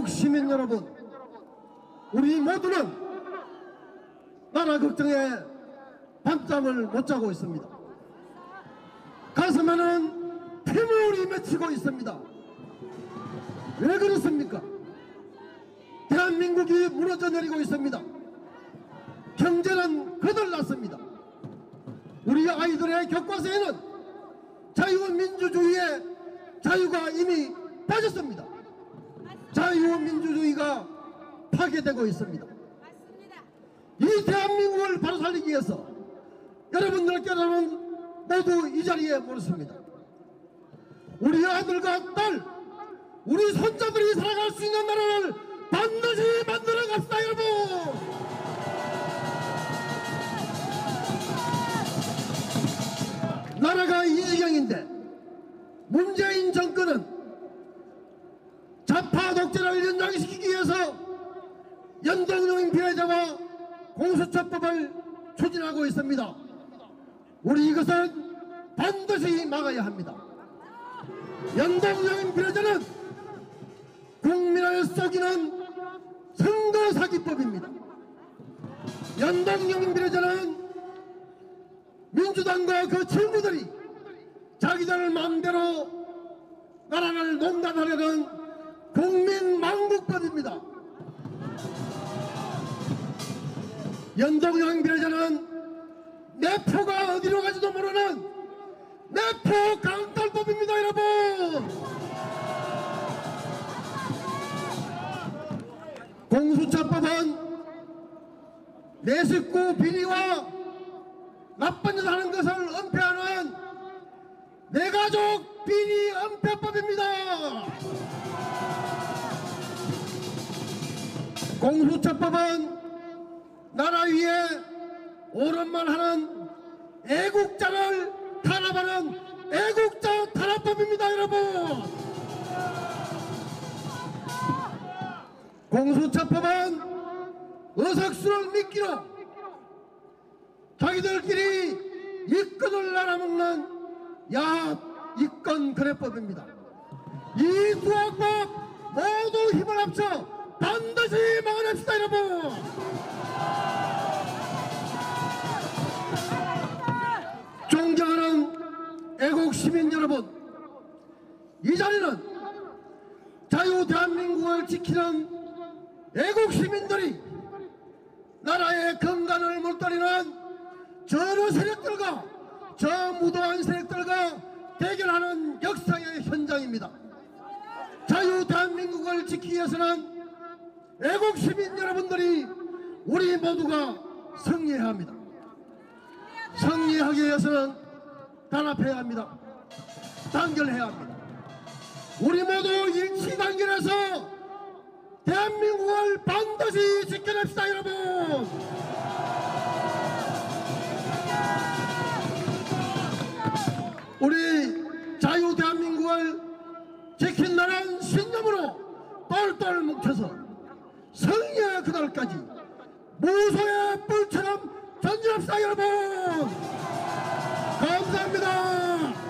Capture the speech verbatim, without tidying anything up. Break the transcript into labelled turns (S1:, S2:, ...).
S1: 애국 시민 여러분, 우리 모두는 나라 걱정에 밤잠을 못 자고 있습니다. 가슴에는 피물이 맺히고 있습니다. 왜 그렇습니까? 대한민국이 무너져 내리고 있습니다. 경제는 거덜났습니다. 우리 아이들의 교과서에는 자유민주주의의 자유가 이미 빠졌습니다. 자유민주주의가 파괴되고 있습니다. 이 대한민국을 바로 살리기 위해서 여러분들께서는 모두 이 자리에 모였습니다. 우리 아들과 딸, 우리 손자들이 살아갈 수 있는 나라를 반드시 만들어 갑시다, 여러분! 나라가 이 지경인데 문재인 정권은 좌파 독재를 연장시키기 위해서 연동형 비례제와 공수처법을 추진하고 있습니다. 우리 이것은 반드시 막아야 합니다. 연동형 비례제는 국민을 속이는 선거사기법입니다. 연동형 비례제는 민주당과 그 친구들이 자기들 마음대로 나라를 농단하려는 국민망국법입니다. 연동형 비례제는 내 표가 어디로 가지도 모르는 내표 강탈법입니다, 여러분! 공수처법은 내 식구 비리와 나쁜 짓 하는 것을 은폐하는 내가족 비리 은폐법입니다. 공수처법은 나라 위에 옳은 말 하는 애국자를 탄압하는 애국자 탄압법입니다, 여러분. 공수처법은 의석수를 미끼로 자기들끼리 이권을 나눠먹는 야합 이권 거래법입니다. 이 두 악법 모두 힘을 합쳐 반드시 막아냅시다, 여러분. 존경하는 애국 시민 여러분, 이 자리는 자유 대한민국을 지키는 애국 시민들이 나라의 건강을 물들이는 저러 세력들과 저 무도한 세력들과 대결하는 역사의 현장입니다. 자유 대한민국을 지키기 위해서는 애국 시민 여러분들이 우리 모두가 승리해야 합니다. 승리하기 위해서는 단합해야 합니다. 단결해야 합니다. 우리 모두 일치 단결해서 대한민국을 반드시 지켜냅시다, 여러분! 우리 자유 대한민국을 지킨다는 신념으로 똘똘 뭉쳐서 승리의 그날까지 무소의 뿔처럼 전진합시다, 여러분! 감사합니다.